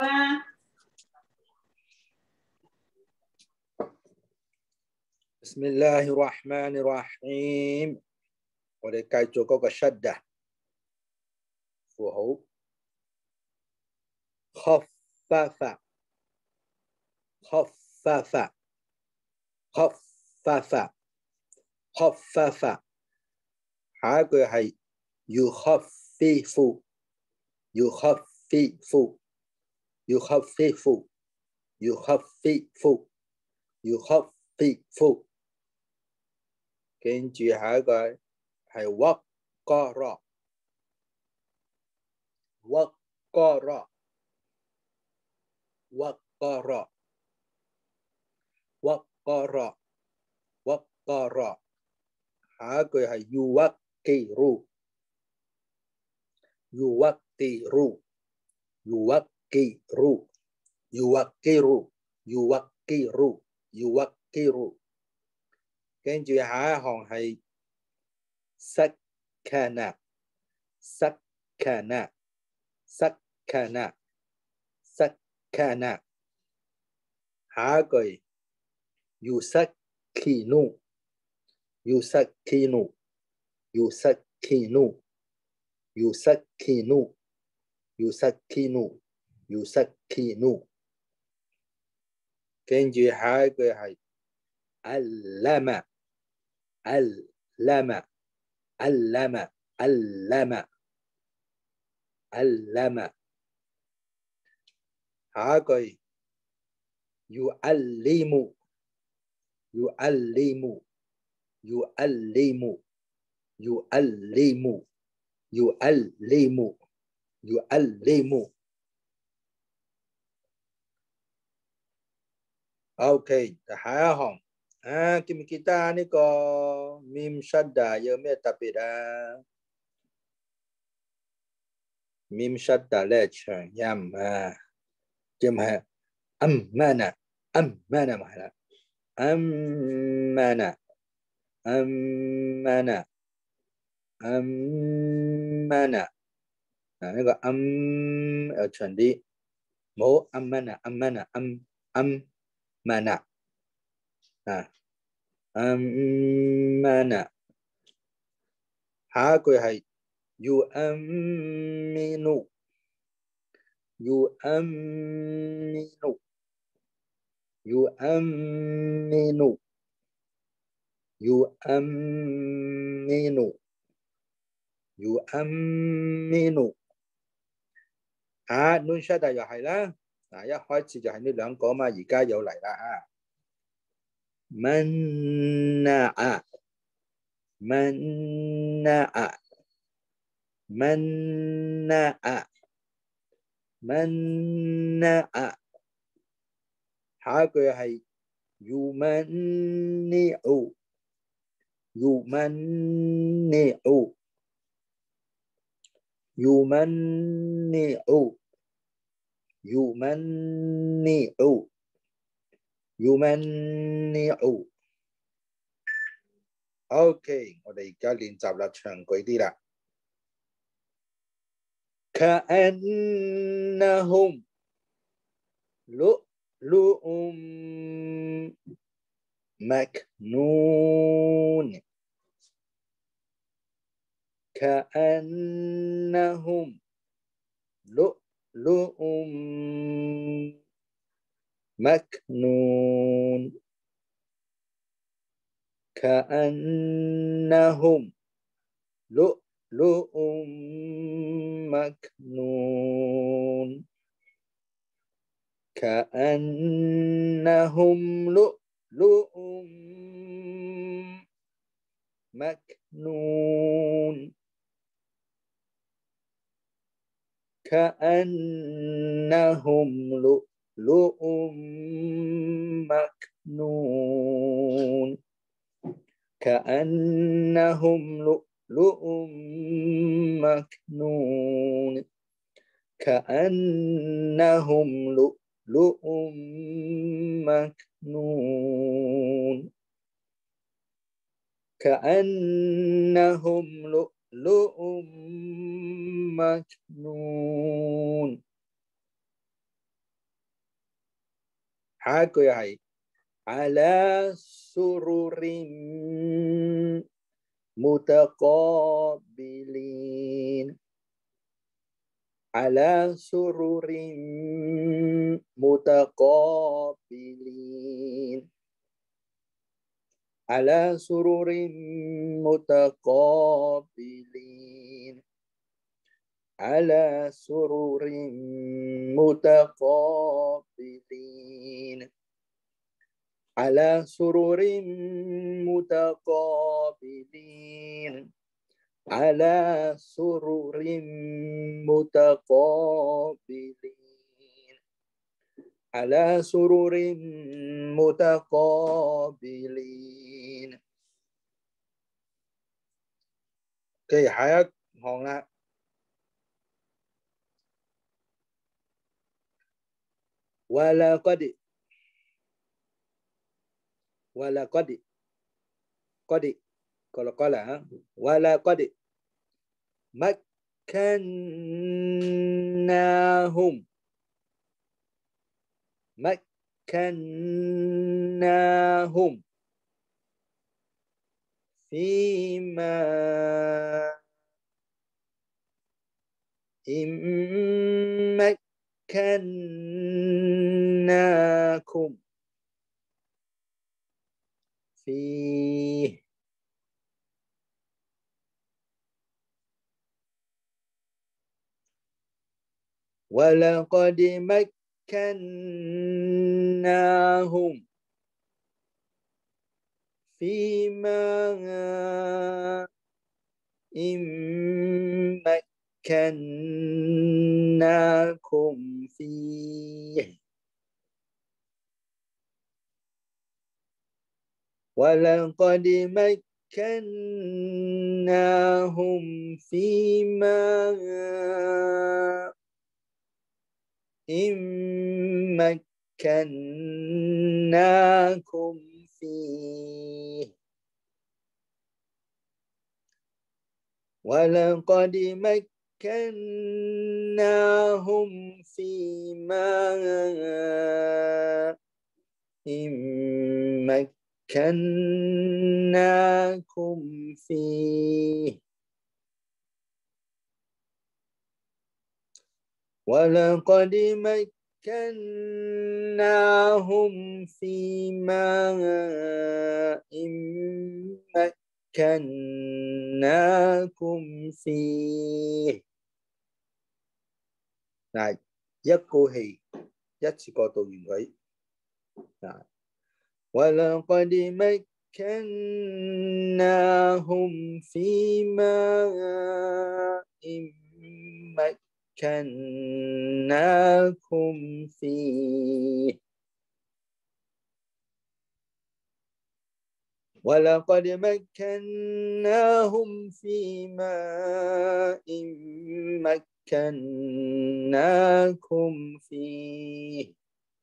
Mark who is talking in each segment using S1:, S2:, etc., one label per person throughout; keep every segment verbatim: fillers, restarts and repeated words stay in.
S1: بسم الله الرحمن الرحيم。我哋繼續嗰個 shadda 符號 خفف خفف خفف خفف。下一句係 يخفف يخفف يخفف يخفف يخفف。跟住下一個係 وقر وقر وقر وقر وقر。下一句係 يوقر يوقر يوقر يوقر يوقر يوقر。跟住下一行係 سكن سكن سكن سكن。下一句 يسكن يسكن يسكن يسكن يسكن يسكن。跟住下一句係 علم علم علم علم علم。下一句 يعلم يعلم يعلم يعلم يعلم يعلم。OK， 下一行啊，記唔記得呢個 mim shadda 有咩特別啊？ mim shadda 咧長音啊，即係 amana amana 咪係啦 amana amana amana。啊，呢個 am 又長啲，冇 amana amana am am mana 啊 amana。下一句係 yu'minu yu'minu yu'minu yu'minu yu'minu。啊 nun shadda 又係啦。嗱，一開始就係呢兩個嘛，而家又嚟啦啊！منع منع منع منع。下一句係 يمنع يمنع يمنع يمنع يمنع。 OK， 我哋而家練習啦，長句啲啦。كأنهم لؤلؤ مكنون كأنهم لؤلؤ مكنون كأنهم لؤلؤ مكنون كأنهم لؤلؤ مكنون كأنهم لؤلؤ مكنون كأنهم لؤلؤ مكنون كأنهم لؤلؤ مكنون كأنهم لؤلؤ مكنون. 下一句係 على سرر متقابلين على سرر متقابلين على سرر متقابلين على سرر متقابلين على سرر متقابلين على سرر متقابلين على سرر متقابلين。OK， 下一行啦。ولقد ولقد قد kalau qala ولقد مكناهم مكناهم فيما إن مكناكم فيه ولقد مكناهم فيما إن مكناكم فيه ولقد مكناهم فيما إن مكناكم فيه ولقد مكناهم فيما إن مكناكم فيه ولقد مكناهم فيما إن مكناكم فيه。嗱，一個氣一次過讀完佢。嗱，ولقد مكناهم فيما إن مكناكم فيه ولقد مكناهم فيما إن مكناكم فيه。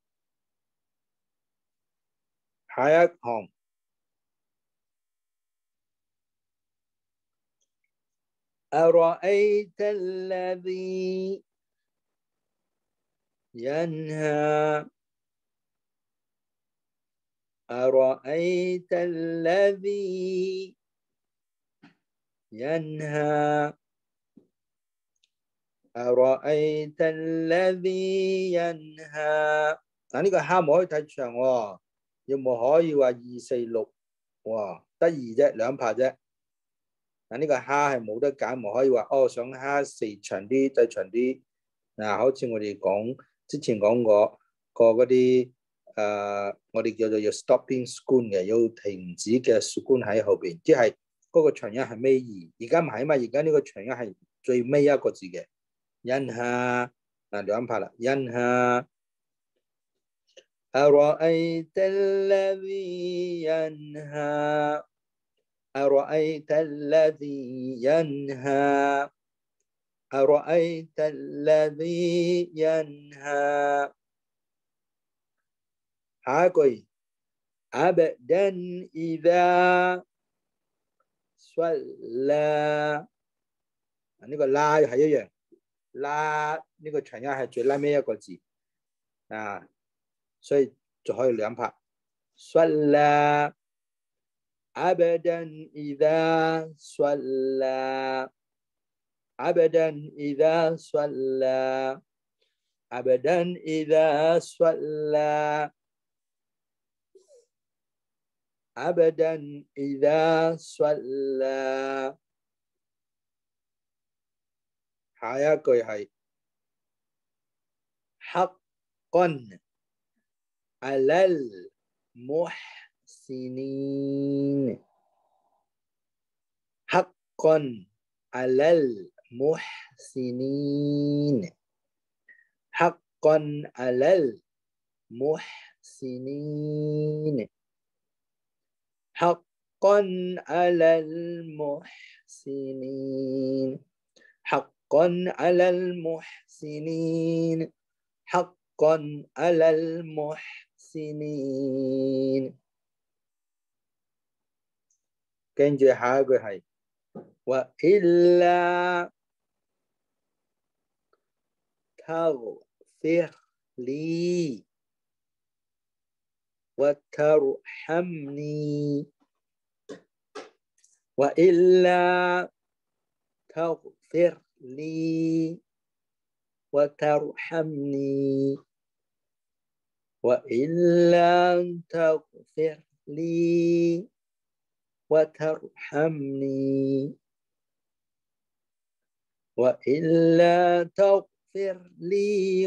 S1: 下一行أرأيت الذي ينهى أرأيت الذي ينهى أرأيت الذي ينهى。嗱，呢個蝦唔可以太長喎，亦唔可以話二四六喎，得二啫，兩拍啫。嗱，呢個蝦係冇得揀，唔可以話哦想蝦四長啲再長啲。嗱，好似我哋講之前講過個嗰啲誒，我哋叫做要 stopping sukun 嘅，要停止嘅 sukun喺後邊，即係嗰個長音係尾二。而家唔係嘛，而家呢個長音係最尾一個字嘅。因下嗱兩拍啦，因下。أرأيت الذي ينهى أرأيت الذي ينهى أرأيت الذي ينهى。下一句 عبدا إذا صلى， 呢個拉係一樣，拉呢個長音係最拉尾一個字啊。所以就可以兩拍。صلى عبدا إذا صلى عبدا إذا صلى عبدا إذا صلى عبدا إذا صلى 下一句係 حقا على المحسنين حقا على المحسنين حقا على المحسنين حقا على المحسنين حقا على المحسنين حقا على المحسنين 跟住下一句係 وإلا تغفر لي وترحمني وإلا تغفر لي وترحمني وإلا تغفر لي وترحمني وإلا تغفر لي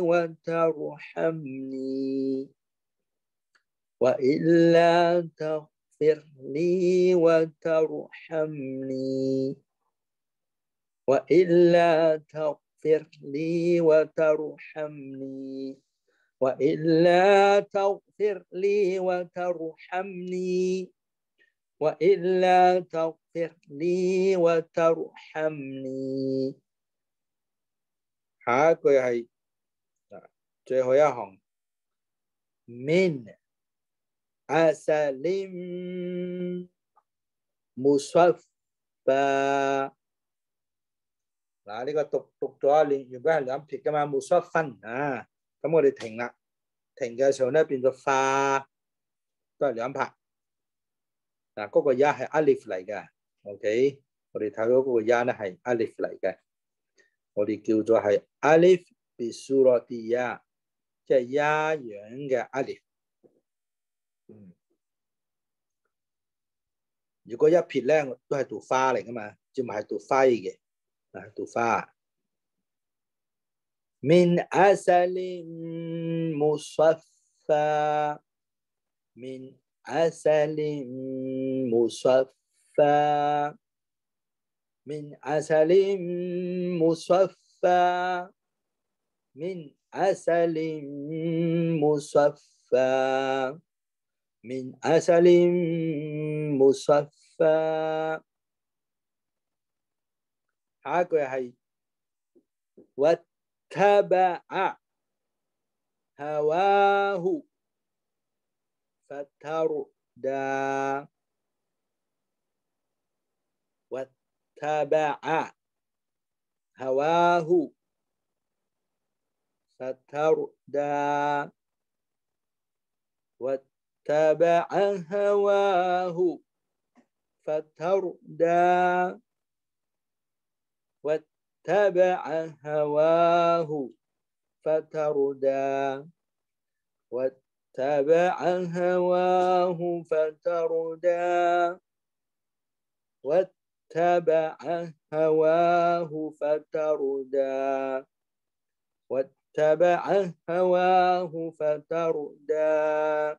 S1: وترحمني وإلا تغفر لي وترحمني وإلا تغفر لي وترحمني وإلا تغفر لي وترحمني وإلا تغفر لي وترحمني 下一句係最後一行 من أسل مصفى 嗱呢個讀讀咗連原本係兩撇㗎嘛，冇xuất分啊，咁我哋停啦，停嘅時候咧變咗化，都係兩拍。嗱嗰個呀係 alif 嚟嘅 ，OK， 我哋睇到嗰個呀咧係 alif 嚟嘅，我哋叫做係 alif bisurati ya， 即係呀樣嘅 alif。嗯，如果一撇咧都係讀花嚟㗎嘛，就唔係讀輝嘅。讀花 من أسل مصفى من أسل مصفى من أسل مصفى من أسل مصفى من أسل مصفى 下一句係 واتبع هواه فتردى واتبع هواه فتردى واتبع هواه فتردى واتبع هواه فتردى واتبع هواه فتردى واتبع هواه فتردى واتبع هواه فتردى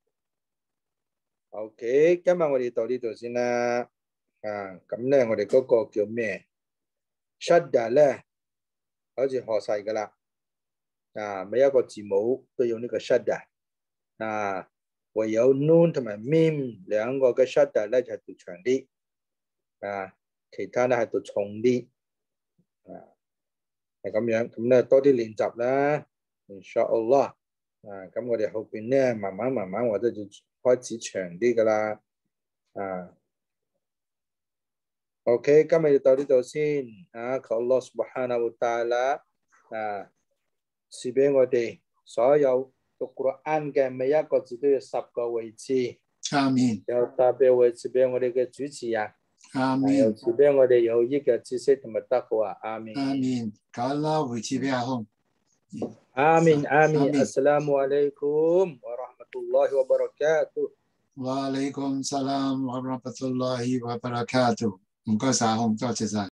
S1: OK， 今日我哋到呢度先啦。啊，咁咧我哋嗰個叫咩？ Shadda 咧，好似學晒噶啦，啊，每一個字母都用呢個 Shadda， 啊，唯有 Nun 同埋 Mim 兩個嘅 Shadda 咧就係讀長啲，啊，其他咧係讀重啲，啊，係咁樣，咁咧多啲練習啦 ，Inshallah， 啊，咁我哋後邊咧慢慢慢慢或者就開始長啲噶啦，啊。OK， 今日就到呢度先啊！求 Allah Subhanahu wa Taala 啊，賜俾我哋所有讀古蘭經嘅每一個字都要十個位次。
S2: 阿們。
S1: 有特別位置俾我哋嘅主持人。
S2: 阿們。
S1: 有賜俾我哋有益嘅知識同埋德好啊！阿們。
S2: 阿們。搞啦，位置俾阿空。
S1: 阿們阿們。Assalamu alaikum warahmatullahi wabarakatuh。
S2: wa alaikum salam wa rahmatullahi wa barakatuh。唔該晒，空多謝晒。